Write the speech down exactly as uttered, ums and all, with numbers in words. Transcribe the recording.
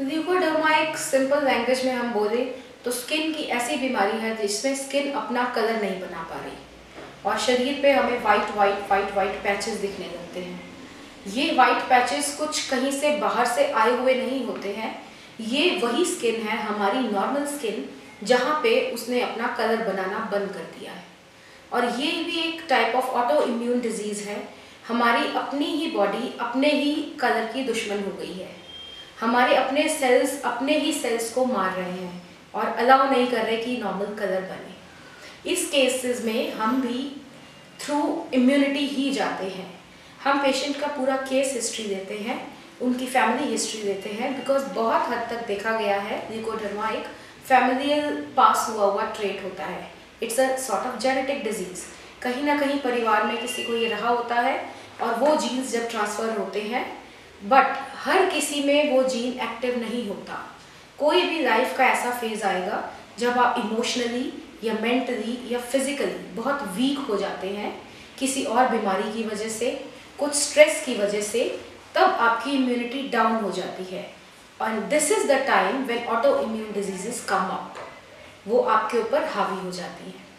Leucoderma एक simple language में हम बोले तो स्किन की ऐसी बीमारी है जिसमें स्किन अपना कलर नहीं बना पा रही और शरीर पे हमें white white white white patches दिखने लगते हैं। ये वाइट पैचेस कुछ कहीं से बाहर से आए हुए नहीं होते हैं, ये वही स्किन है, हमारी नॉर्मल स्किन, जहाँ पे उसने अपना कलर बनाना बंद कर दिया है। और ये भी एक type of autoimmune disease है। हमारी अपनी ही बॉडी अपने ही कलर की दुश्मन हो गई है। हमारे अपने सेल्स अपने ही सेल्स को मार रहे हैं और अलाउ नहीं कर रहे कि नॉर्मल कलर बने। इस केसेस में हम भी थ्रू इम्यूनिटी ही जाते हैं। हम पेशेंट का पूरा केस हिस्ट्री देते हैं, उनकी फैमिली हिस्ट्री देते हैं, बिकॉज बहुत हद तक देखा गया है ल्यूकोडर्मा एक फैमिलियल पास हुआ हुआ ट्रेट होता है। It's a sort of genetic disease. कहीं ना कहीं परिवार में किसी को ये रहा होता है और वो जीन्स जब ट्रांसफ़र होते हैं, बट हर किसी में वो जीन एक्टिव नहीं होता। कोई भी लाइफ का ऐसा फेज आएगा जब आप इमोशनली या मेंटली या फिजिकली बहुत वीक हो जाते हैं किसी और बीमारी की वजह से, कुछ स्ट्रेस की वजह से, तब आपकी इम्यूनिटी डाउन हो जाती है। And this is the time when autoimmune diseases come up, वो आपके ऊपर हावी हो जाती हैं।